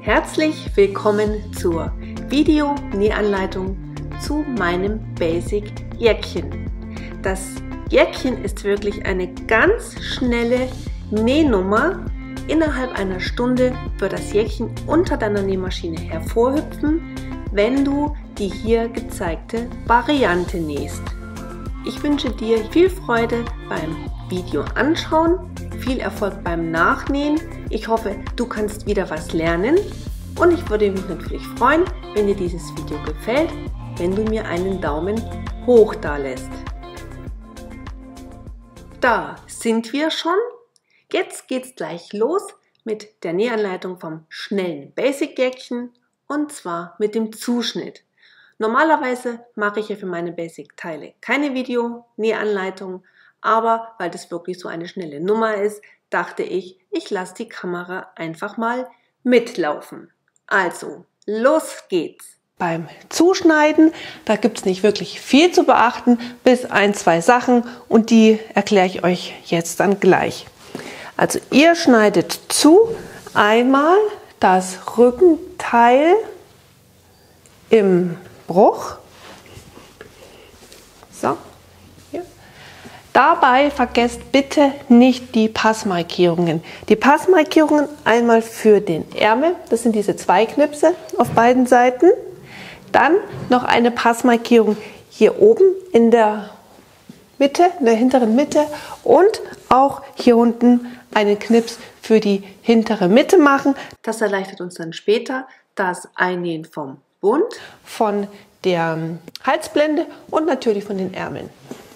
Herzlich willkommen zur Video-Nähanleitung zu meinem Basic Jäckchen. Das Jäckchen ist wirklich eine ganz schnelle Nähnummer. Innerhalb einer Stunde wird das Jäckchen unter deiner Nähmaschine hervorhüpfen, wenn du die hier gezeigte Variante nähst. Ich wünsche dir viel Freude beim Video anschauen, viel Erfolg beim Nachnähen. Ich hoffe, du kannst wieder was lernen und ich würde mich natürlich freuen, wenn dir dieses Video gefällt, wenn du mir einen Daumen hoch da lässt. Da sind wir schon. Jetzt geht's gleich los mit der Nähanleitung vom schnellen Basic Jäckchen und zwar mit dem Zuschnitt. Normalerweise mache ich ja für meine Basic-Teile keine Video-Nähanleitung, aber weil das wirklich so eine schnelle Nummer ist, dachte ich, ich lasse die Kamera einfach mal mitlaufen. Also, los geht's! Beim Zuschneiden, da gibt es nicht wirklich viel zu beachten, bis ein, zwei Sachen und die erkläre ich euch jetzt dann gleich. Also ihr schneidet zu, einmal das Rückenteil im Bruch. So, hier. Dabei vergesst bitte nicht die Passmarkierungen. Die Passmarkierungen einmal für den Ärmel, das sind diese zwei Knipse auf beiden Seiten. Dann noch eine Passmarkierung hier oben in der Mitte, in der hinteren Mitte und auch hier unten einen Knips für die hintere Mitte machen. Das erleichtert uns dann später das Einnähen vom Bund, von der Halsblende und natürlich von den Ärmeln.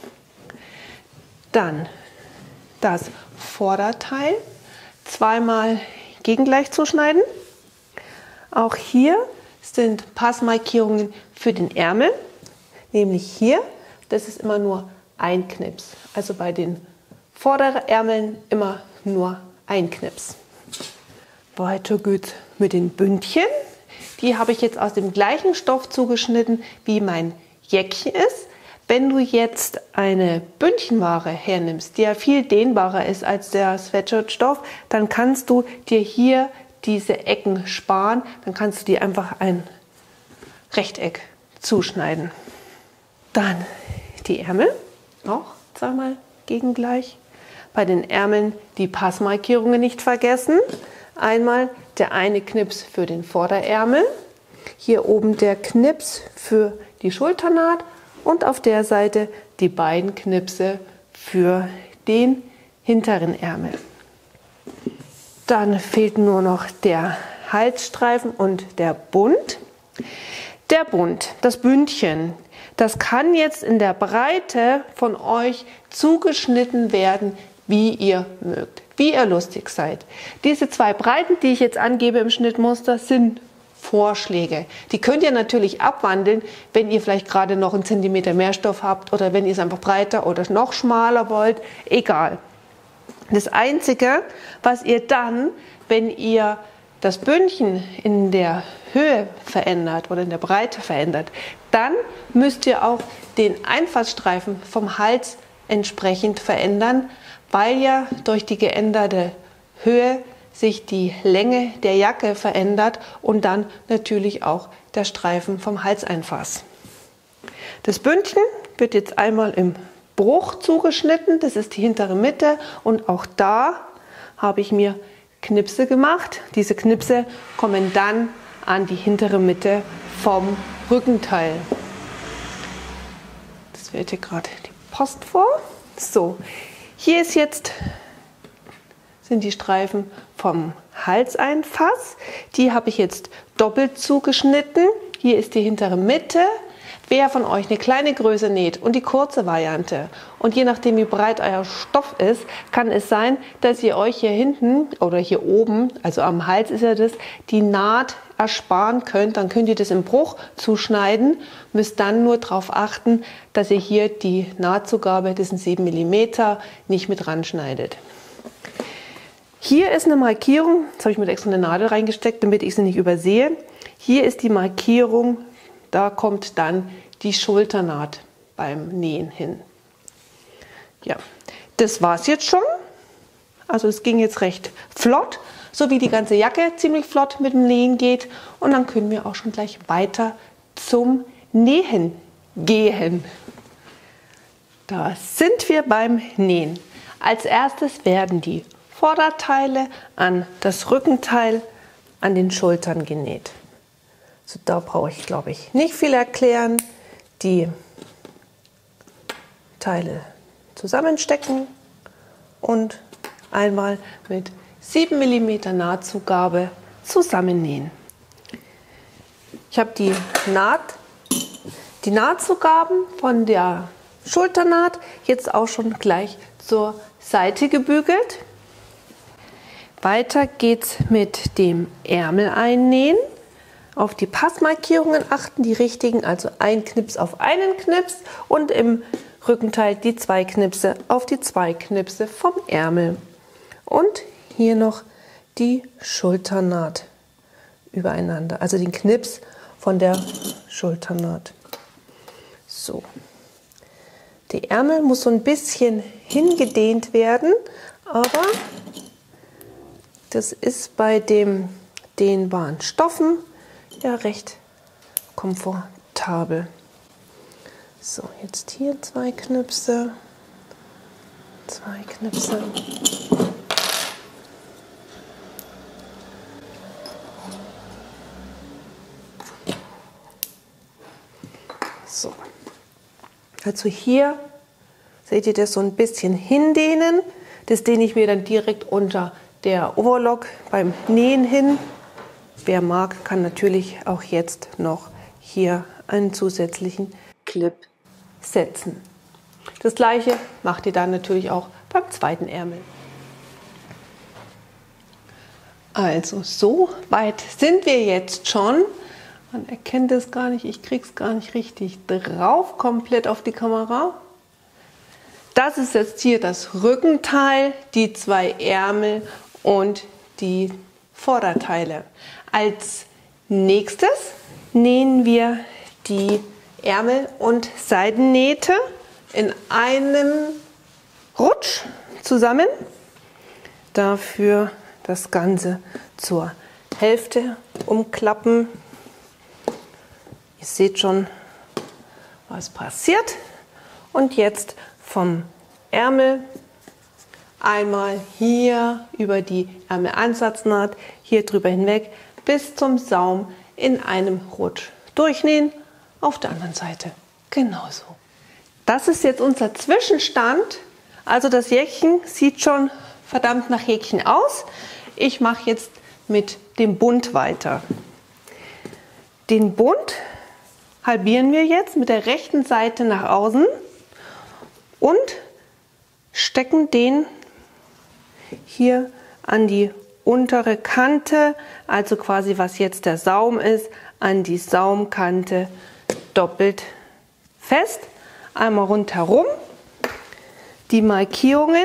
Dann das Vorderteil zweimal gegengleich zuschneiden. Auch hier sind Passmarkierungen für den Ärmel, nämlich hier, das ist immer nur ein Knips. Also bei den Vorderärmeln immer nur ein Knips. Weiter geht's mit den Bündchen. Die habe ich jetzt aus dem gleichen Stoff zugeschnitten, wie mein Jäckchen ist. Wenn du jetzt eine Bündchenware hernimmst, die ja viel dehnbarer ist als der Sweatshirt-Stoff, dann kannst du dir hier diese Ecken sparen. Dann kannst du dir einfach ein Rechteck zuschneiden. Dann die Ärmel, auch zweimal gegengleich. Bei den Ärmeln die Passmarkierungen nicht vergessen. Einmal der eine Knips für den Vorderärmel, hier oben der Knips für die Schulternaht und auf der Seite die beiden Knipse für den hinteren Ärmel. Dann fehlt nur noch der Halsstreifen und der Bund. Der Bund, das Bündchen, das kann jetzt in der Breite von euch zugeschnitten werden, wie ihr mögt, wie ihr lustig seid. Diese zwei Breiten, die ich jetzt angebe im Schnittmuster, sind Vorschläge. Die könnt ihr natürlich abwandeln, wenn ihr vielleicht gerade noch einen Zentimeter mehr Stoff habt oder wenn ihr es einfach breiter oder noch schmaler wollt, egal. Das Einzige, was ihr dann, wenn ihr das Bündchen in der Höhe verändert oder in der Breite verändert, dann müsst ihr auch den Einfassstreifen vom Hals entsprechend verändern, weil ja durch die geänderte Höhe sich die Länge der Jacke verändert und dann natürlich auch der Streifen vom Halseinfass. Das Bündchen wird jetzt einmal im Bruch zugeschnitten, das ist die hintere Mitte und auch da habe ich mir Knipse gemacht. Diese Knipse kommen dann an die hintere Mitte vom Rückenteil. Das wählt hier gerade die Post vor. So. Hier ist jetzt, sind die Streifen vom Halseinfass. Die habe ich jetzt doppelt zugeschnitten. Hier ist die hintere Mitte. Wer von euch eine kleine Größe näht und die kurze Variante und je nachdem wie breit euer Stoff ist, kann es sein, dass ihr euch hier hinten oder hier oben, also am Hals ist ja das, die Naht ersparen könnt. Dann könnt ihr das im Bruch zuschneiden, müsst dann nur darauf achten, dass ihr hier die Nahtzugabe, das sind 7 mm, nicht mit ranschneidet. Hier ist eine Markierung, jetzt habe ich mit extra eine Nadel reingesteckt, damit ich sie nicht übersehe. Hier ist die Markierung, da kommt dann die Schulternaht beim Nähen hin. Ja, das war es jetzt schon. Also es ging jetzt recht flott, so wie die ganze Jacke ziemlich flott mit dem Nähen geht. Und dann können wir auch schon gleich weiter zum Nähen gehen. Da sind wir beim Nähen. Als erstes werden die Vorderteile an das Rückenteil an den Schultern genäht. So, da brauche ich, glaube ich, nicht viel erklären. Die Teile zusammenstecken und einmal mit 7 mm Nahtzugabe zusammennähen. Ich habe die Nahtzugaben von der Schulternaht jetzt auch schon gleich zur Seite gebügelt. Weiter geht's mit dem Ärmel einnähen. Auf die Passmarkierungen achten, die richtigen, also ein Knips auf einen Knips und im Rückenteil die 2 Knipse auf die 2 Knipse vom Ärmel. Und hier noch die Schulternaht übereinander, also den Knips von der Schulternaht. So. Die Ärmel muss so ein bisschen hingedehnt werden, aber das ist bei den dehnbaren Stoffen ja recht komfortabel. So, jetzt hier 2 Knipse, 2 Knipse. So. Also hier seht ihr das so ein bisschen hindehnen. Das dehne ich mir dann direkt unter der Overlock beim Nähen hin. Wer mag, kann natürlich auch jetzt noch hier einen zusätzlichen Clip setzen. Das gleiche macht ihr dann natürlich auch beim zweiten Ärmel. Also so weit sind wir jetzt schon. Man erkennt es gar nicht, ich kriege es gar nicht richtig drauf, komplett auf die Kamera. Das ist jetzt hier das Rückenteil, die 2 Ärmel und die Vorderteile. Als nächstes nähen wir die Ärmel und Seitennähte in einem Rutsch zusammen. Dafür das Ganze zur Hälfte umklappen. Ihr seht schon, was passiert. Und jetzt vom Ärmel einmal hier über die Ärmelansatznaht, hier drüber hinweg bis zum Saum in einem Rutsch durchnähen. Auf der anderen Seite genauso. Das ist jetzt unser Zwischenstand. Also das Jäckchen sieht schon verdammt nach Häkchen aus. Ich mache jetzt mit dem Bund weiter. Den Bund halbieren wir jetzt mit der rechten Seite nach außen und stecken den hier an die untere Kante, also quasi was jetzt der Saum ist, an die Saumkante doppelt fest. Einmal rundherum. Die Markierungen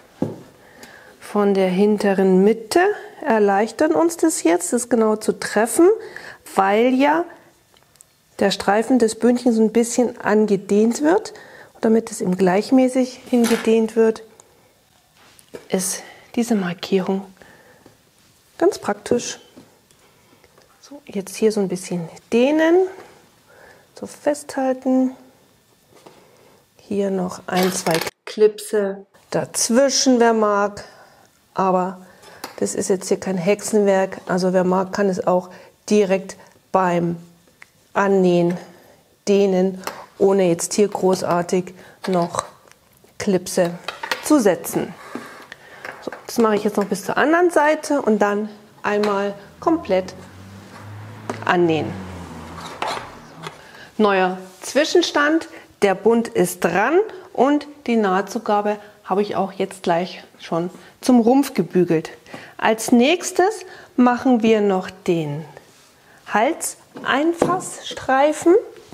von der hinteren Mitte erleichtern uns das jetzt, das genau zu treffen, weil ja der Streifen des Bündchens so ein bisschen angedehnt wird. Und damit es eben gleichmäßig hingedehnt wird, ist diese Markierung ganz praktisch. So, jetzt hier so ein bisschen dehnen, so festhalten. Hier noch 1, 2 Clipse dazwischen, wer mag. Aber das ist jetzt hier kein Hexenwerk. Also wer mag, kann es auch direkt beim Annähen dehnen, ohne jetzt hier großartig noch Clipse zu setzen. So, das mache ich jetzt noch bis zur anderen Seite und dann einmal komplett annähen. Neuer Zwischenstand, der Bund ist dran und die Nahtzugabe habe ich auch jetzt gleich schon zum Rumpf gebügelt. Als nächstes machen wir noch den Halseinfassstreifen.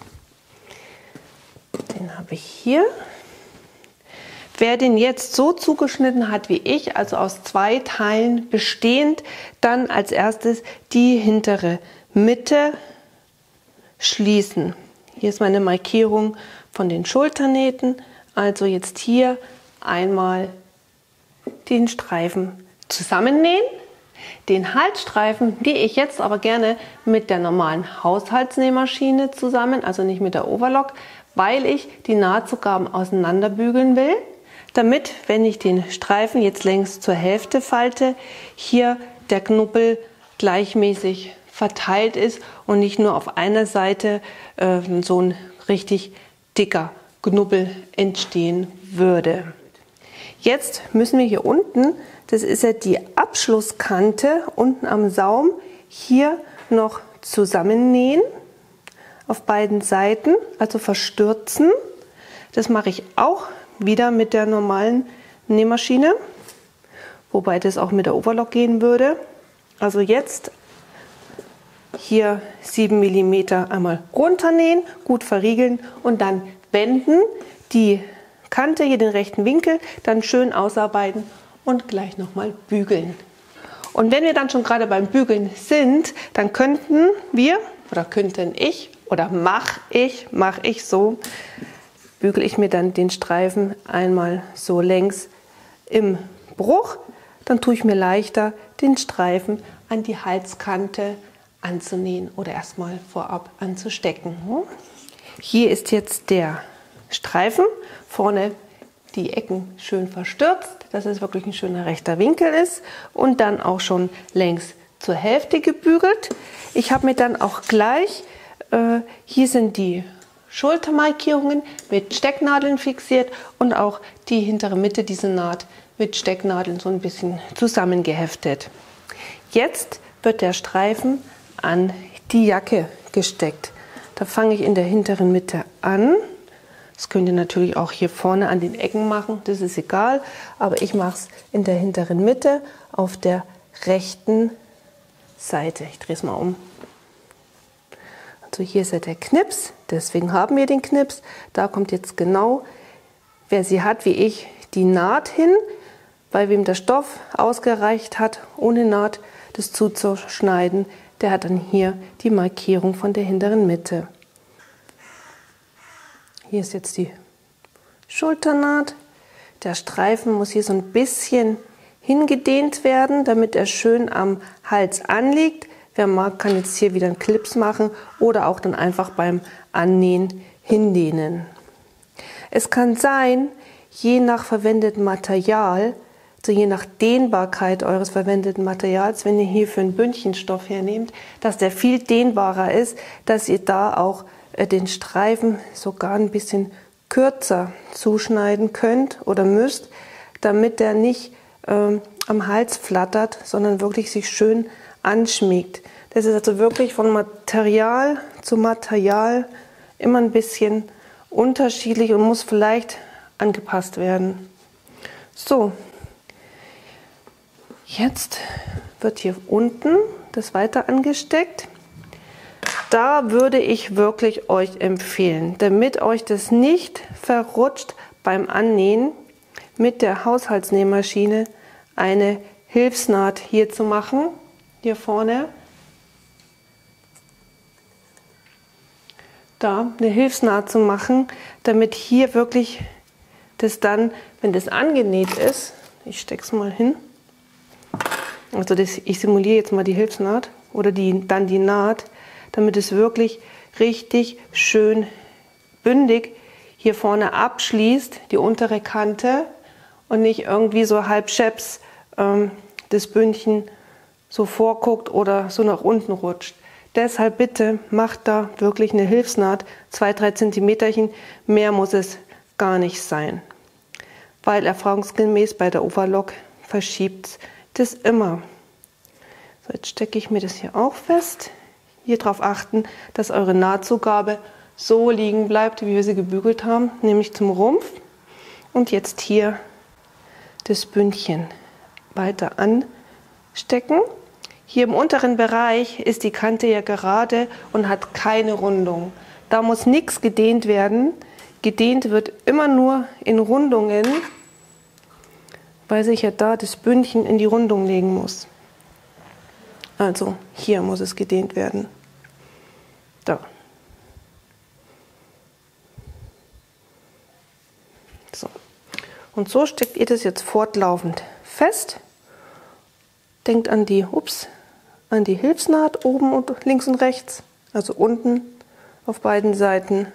Den habe ich hier. Wer den jetzt so zugeschnitten hat wie ich, also aus 2 Teilen bestehend, dann als erstes die hintere Mitte schließen. Hier ist meine Markierung von den Schulternähten. Also jetzt hier einmal den Streifen zusammennähen. Den Halsstreifen nähe ich jetzt aber gerne mit der normalen Haushaltsnähmaschine zusammen, also nicht mit der Overlock, weil ich die Nahtzugaben auseinanderbügeln will, damit, wenn ich den Streifen jetzt längs zur Hälfte falte, hier der Knubbel gleichmäßig verteilt ist und nicht nur auf einer Seite so ein richtig dicker Knubbel entstehen würde. Jetzt müssen wir hier unten, das ist ja die Abschlusskante unten am Saum, hier noch zusammennähen auf beiden Seiten, also verstürzen. Das mache ich auch wieder mit der normalen Nähmaschine, wobei das auch mit der Overlock gehen würde. Also jetzt hier 7 mm einmal runternähen, gut verriegeln und dann wenden, die Kante, hier den rechten Winkel, dann schön ausarbeiten und gleich nochmal bügeln. Und wenn wir dann schon gerade beim Bügeln sind, dann könnten wir oder könnten ich oder mache ich so, bügele ich mir dann den Streifen einmal so längs im Bruch, dann tue ich mir leichter, den Streifen an die Halskante anzunähen oder erstmal vorab anzustecken. Hier ist jetzt der Streifen, vorne die Ecken schön verstürzt, dass es wirklich ein schöner rechter Winkel ist und dann auch schon längs zur Hälfte gebügelt. Ich habe mir dann auch gleich, hier sind die Schultermarkierungen mit Stecknadeln fixiert und auch die hintere Mitte, diese Naht mit Stecknadeln so ein bisschen zusammengeheftet. Jetzt wird der Streifen an die Jacke gesteckt. Da fange ich in der hinteren Mitte an. Das könnt ihr natürlich auch hier vorne an den Ecken machen, das ist egal. Aber ich mache es in der hinteren Mitte auf der rechten Seite. Ich drehe es mal um. Also hier ist ja der Knips, deswegen haben wir den Knips. Da kommt jetzt genau, wer sie hat wie ich, die Naht hin, weil wem der Stoff ausgereicht hat, ohne Naht das zuzuschneiden, der hat dann hier die Markierung von der hinteren Mitte. Hier ist jetzt die Schulternaht. Der Streifen muss hier so ein bisschen hingedehnt werden, damit er schön am Hals anliegt. Wer mag, kann jetzt hier wieder einen Clips machen oder auch dann einfach beim Annähen hindehnen. Es kann sein, je nach verwendetem Material, also je nach Dehnbarkeit eures verwendeten Materials, wenn ihr hier für einen Bündchenstoff hernehmt, dass der viel dehnbarer ist, dass ihr da auch den Streifen sogar ein bisschen kürzer zuschneiden könnt oder müsst, damit der nicht am Hals flattert, sondern wirklich sich schön anschmiegt. Das ist also wirklich von Material zu Material immer ein bisschen unterschiedlich und muss vielleicht angepasst werden. So, jetzt wird hier unten das weiter angesteckt. Da würde ich wirklich euch empfehlen, damit euch das nicht verrutscht beim Annähen, mit der Haushaltsnähmaschine eine Hilfsnaht hier zu machen, hier vorne. Da eine Hilfsnaht zu machen, damit hier wirklich das dann, wenn das angenäht ist, ich stecke es mal hin, also ich simuliere jetzt mal die Hilfsnaht oder dann die Naht, damit es wirklich richtig schön bündig hier vorne abschließt, die untere Kante, und nicht irgendwie so halb scheps das Bündchen so vorguckt oder so nach unten rutscht. Deshalb bitte macht da wirklich eine Hilfsnaht, 2-3 Zentimeterchen, mehr muss es gar nicht sein. Weil erfahrungsgemäß bei der Overlock verschiebt das immer. So, jetzt stecke ich mir das hier auch fest. Hier darauf achten, dass eure Nahtzugabe so liegen bleibt, wie wir sie gebügelt haben, nämlich zum Rumpf. Und jetzt hier das Bündchen weiter anstecken. Hier im unteren Bereich ist die Kante ja gerade und hat keine Rundung. Da muss nichts gedehnt werden. Gedehnt wird immer nur in Rundungen, weil sich ja da das Bündchen in die Rundung legen muss. Also hier muss es gedehnt werden. Da. So. Und so steckt ihr das jetzt fortlaufend fest. Denkt an die Hilfsnaht oben und links und rechts, also unten auf beiden Seiten.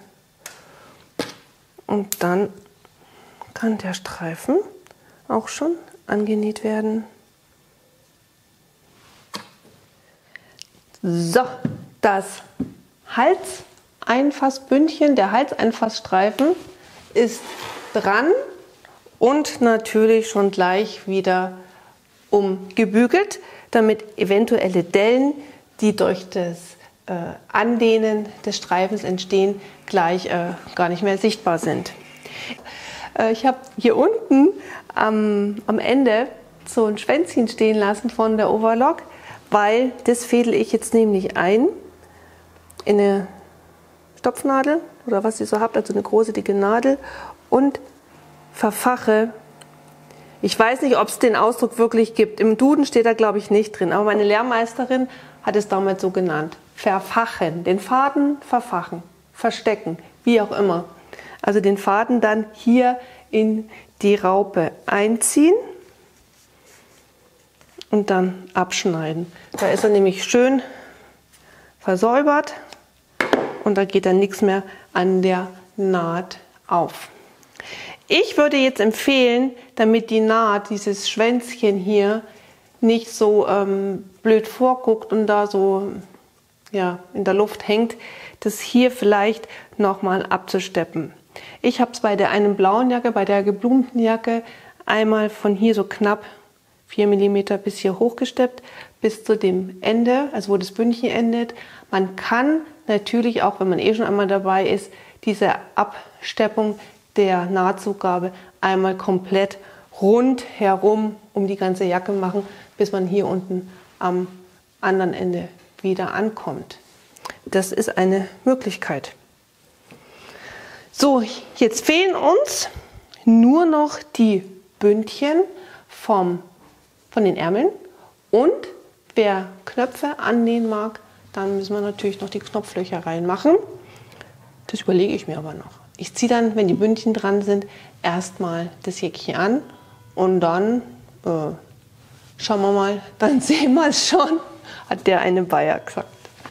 Und dann kann der Streifen auch schon angenäht werden. So, das Halseinfassbündchen, der Halseinfassstreifen ist dran und natürlich schon gleich wieder umgebügelt, damit eventuelle Dellen, die durch das Andehnen des Streifens entstehen, gleich gar nicht mehr sichtbar sind. Ich habe hier unten am Ende so ein Schwänzchen stehen lassen von der Overlock, weil das fädel ich jetzt nämlich ein in eine Stopfnadel oder was ihr so habt, also eine große dicke Nadel, und verfache. Ich weiß nicht, ob es den Ausdruck wirklich gibt. Im Duden steht da, glaube ich, nicht drin. Aber meine Lehrmeisterin hat es damals so genannt. Verfachen. Den Faden verfachen. Verstecken. Wie auch immer. Also den Faden dann hier in die Raupe einziehen und dann abschneiden. Da ist er nämlich schön versäubert und da geht dann nichts mehr an der Naht auf. Ich würde jetzt empfehlen, damit die Naht, dieses Schwänzchen hier, nicht so blöd vorguckt und da so ja, in der Luft hängt, das hier vielleicht nochmal abzusteppen. Ich habe es bei der einen blauen Jacke, bei der geblumten Jacke, einmal von hier so knapp 4 mm bis hier hochgesteppt, bis zu dem Ende, also wo das Bündchen endet. Man kann natürlich auch, wenn man eh schon einmal dabei ist, diese Absteppung der Nahtzugabe einmal komplett rundherum um die ganze Jacke machen, bis man hier unten am anderen Ende wieder ankommt. Das ist eine Möglichkeit. So, jetzt fehlen uns nur noch die Bündchen von den Ärmeln, und wer Knöpfe annähen mag, dann müssen wir natürlich noch die Knopflöcher reinmachen. Das überlege ich mir aber noch. Ich ziehe dann, wenn die Bündchen dran sind, erstmal das Jäckchen an und dann schauen wir mal, dann sehen wir es schon, hat der eine Bayer gesagt.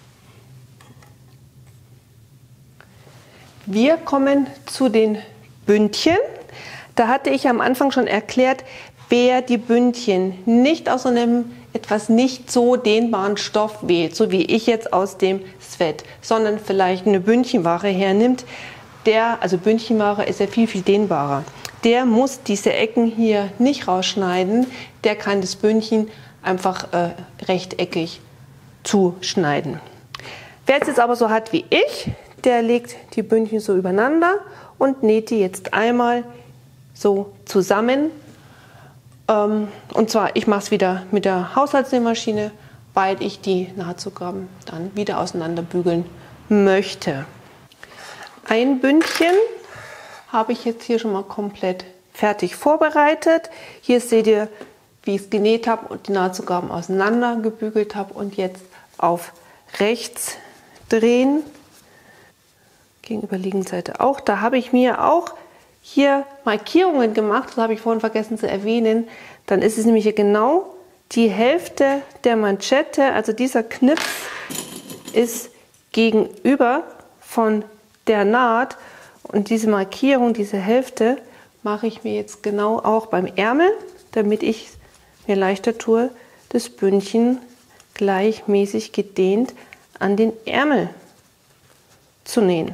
Wir kommen zu den Bündchen. Da hatte ich am Anfang schon erklärt, wer die Bündchen nicht aus einem etwas nicht so dehnbaren Stoff wählt, so wie ich jetzt aus dem Sweat, sondern vielleicht eine Bündchenware hernimmt, also Bündchenware ist ja viel, viel dehnbarer. Der muss diese Ecken hier nicht rausschneiden, der kann das Bündchen einfach rechteckig zuschneiden. Wer es jetzt aber so hat wie ich, der legt die Bündchen so übereinander und näht die jetzt einmal so zusammen. Und zwar, ich mache es wieder mit der Haushaltsnähmaschine, weil ich die Nahtzugaben dann wieder auseinander bügeln möchte. Ein Bündchen habe ich jetzt hier schon mal komplett fertig vorbereitet. Hier seht ihr, wie ich es genäht habe und die Nahtzugaben auseinander gebügelt habe, und jetzt auf rechts drehen. Gegenüberliegende Seite auch. Da habe ich mir auch hier Markierungen gemacht, das habe ich vorhin vergessen zu erwähnen. Dann ist es nämlich hier genau die Hälfte der Manschette, also dieser Knips ist gegenüber von der Naht, und diese Markierung, diese Hälfte, mache ich mir jetzt genau auch beim Ärmel, damit ich mir leichter tue, das Bündchen gleichmäßig gedehnt an den Ärmel zu nähen.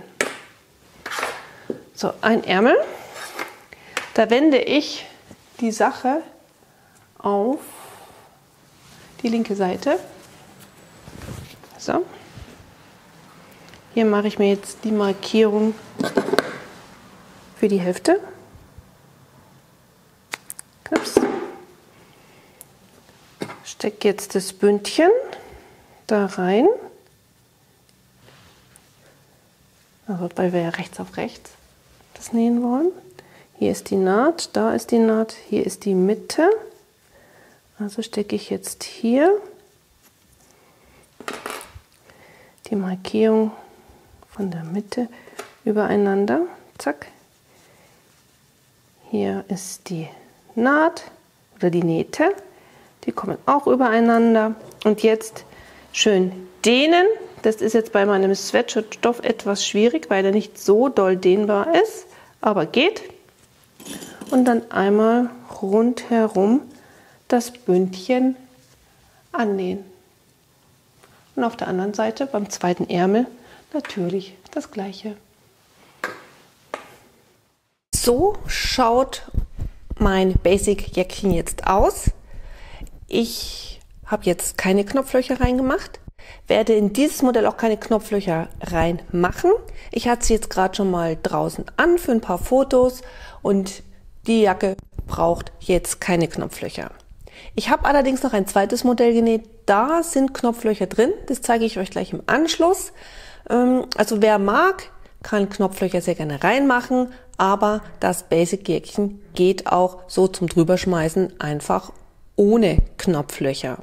So, ein Ärmel. Da wende ich die Sache auf die linke Seite. So. Hier mache ich mir jetzt die Markierung für die Hälfte. Knips. Stecke jetzt das Bündchen da rein. Also, weil wir ja rechts auf rechts das nähen wollen. Hier ist die Naht, da ist die Naht, hier ist die Mitte. Also stecke ich jetzt hier die Markierung von der Mitte übereinander. Zack. Hier ist die Naht, oder die Nähte. Die kommen auch übereinander. Und jetzt schön dehnen. Das ist jetzt bei meinem Sweatshirtstoff etwas schwierig, weil er nicht so doll dehnbar ist, aber geht. Und dann einmal rundherum das Bündchen annähen. Und auf der anderen Seite beim zweiten Ärmel natürlich das gleiche. So schaut mein Basic-Jäckchen jetzt aus. Ich habe jetzt keine Knopflöcher reingemacht, werde in dieses Modell auch keine Knopflöcher reinmachen. Ich hatte sie jetzt gerade schon mal draußen an für ein paar Fotos und die Jacke braucht jetzt keine Knopflöcher. Ich habe allerdings noch ein zweites Modell genäht, da sind Knopflöcher drin, das zeige ich euch gleich im Anschluss. Also wer mag, kann Knopflöcher sehr gerne reinmachen, aber das Basic-Jäckchen geht auch so zum Drüberschmeißen einfach ohne Knopflöcher.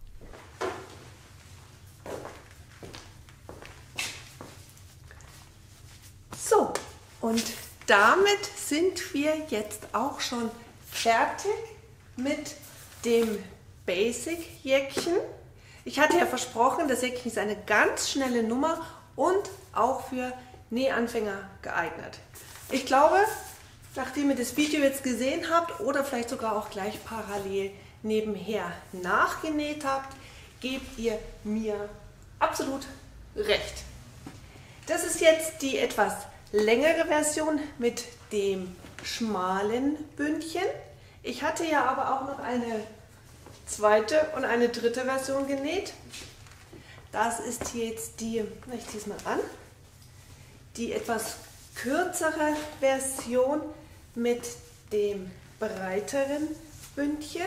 So, und damit sind wir jetzt auch schon fertig mit dem Basic-Jäckchen. Ich hatte ja versprochen, das Jäckchen ist eine ganz schnelle Nummer und auch für Nähanfänger geeignet. Ich glaube, nachdem ihr das Video jetzt gesehen habt oder vielleicht sogar auch gleich parallel nebenher nachgenäht habt, gebt ihr mir absolut recht. Das ist jetzt die etwas längere Version mit dem schmalen Bündchen. Ich hatte ja aber auch noch eine zweite und eine dritte Version genäht. Das ist jetzt die, ich ziehe es mal an, die etwas kürzere Version mit dem breiteren Bündchen.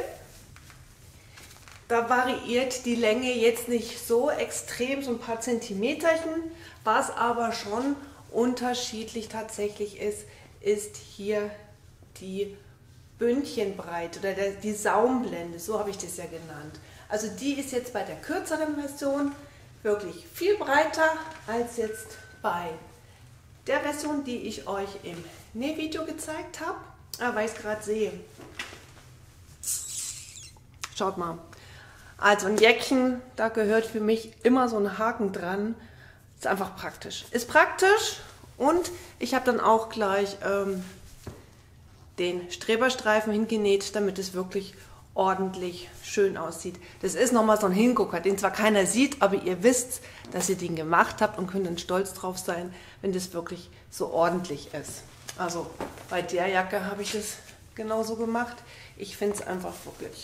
Da variiert die Länge jetzt nicht so extrem, so ein paar Zentimeterchen. Was aber schon unterschiedlich tatsächlich ist, ist hier die Bündchenbreite oder die Saumblende, so habe ich das ja genannt. Also die ist jetzt bei der kürzeren Version wirklich viel breiter als jetzt bei der Version, die ich euch im Nähvideo gezeigt habe, weil ich es gerade sehe. Schaut mal. Also ein Jäckchen, da gehört für mich immer so ein Haken dran. Ist einfach praktisch. Ist praktisch und ich habe dann auch gleich den Streberstreifen hingenäht, damit es wirklich ordentlich schön aussieht. Das ist nochmal so ein Hingucker, den zwar keiner sieht, aber ihr wisst, dass ihr den gemacht habt und könnt dann stolz drauf sein, wenn das wirklich so ordentlich ist. Also bei der Jacke habe ich das genauso gemacht. Ich finde es einfach wirklich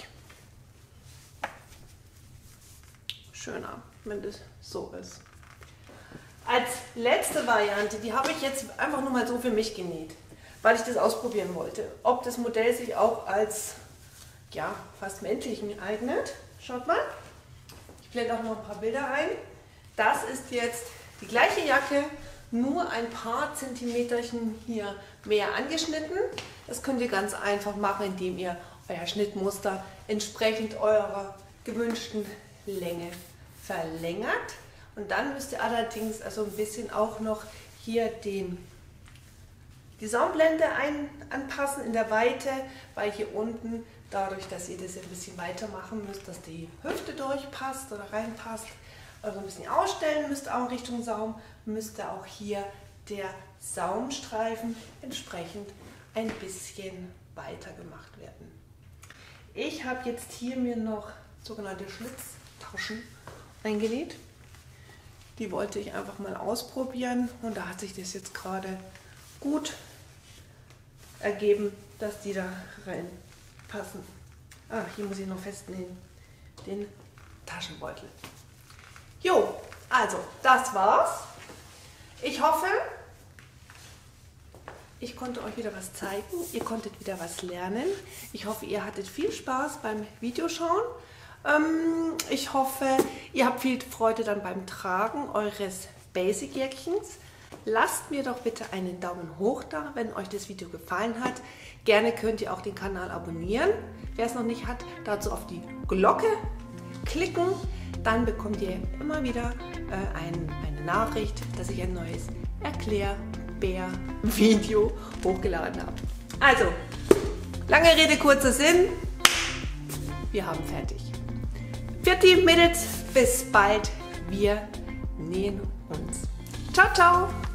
schöner, wenn das so ist. Als letzte Variante, die habe ich jetzt einfach nur mal so für mich genäht, weil ich das ausprobieren wollte, ob das Modell sich auch als ja, fast männlichen eignet. Schaut mal, ich blende auch noch ein paar Bilder ein. Das ist jetzt die gleiche Jacke, nur ein paar Zentimeterchen hier mehr angeschnitten. Das könnt ihr ganz einfach machen, indem ihr euer Schnittmuster entsprechend eurer gewünschten Länge verlängert. Und dann müsst ihr allerdings also ein bisschen auch noch hier die Saumblende anpassen in der Weite, weil hier unten, dadurch, dass ihr das ein bisschen weiter machen müsst, dass die Hüfte durchpasst oder reinpasst, also ein bisschen ausstellen müsst auch in Richtung Saum, müsste auch hier der Saumstreifen entsprechend ein bisschen weiter gemacht werden. Ich habe jetzt hier mir noch sogenannte Schlitztaschen eingenäht. Die wollte ich einfach mal ausprobieren und da hat sich das jetzt gerade gut ergeben, dass die da reinpassen. Ah, hier muss ich noch festnähen, den Taschenbeutel. Jo, also das war's. Ich hoffe, ich konnte euch wieder was zeigen, ihr konntet wieder was lernen. Ich hoffe, ihr hattet viel Spaß beim Videoschauen. Ich hoffe, ihr habt viel Freude dann beim Tragen eures Basic-Jäckchens. Lasst mir doch bitte einen Daumen hoch da, wenn euch das Video gefallen hat. Gerne könnt ihr auch den Kanal abonnieren. Wer es noch nicht hat, dazu auf die Glocke klicken. Dann bekommt ihr immer wieder eine Nachricht, dass ich ein neues Erklärbär-Video hochgeladen habe. Also, lange Rede, kurzer Sinn. wir haben fertig. Für die Mädels, bis bald. Wir nähen uns. Ciao, ciao!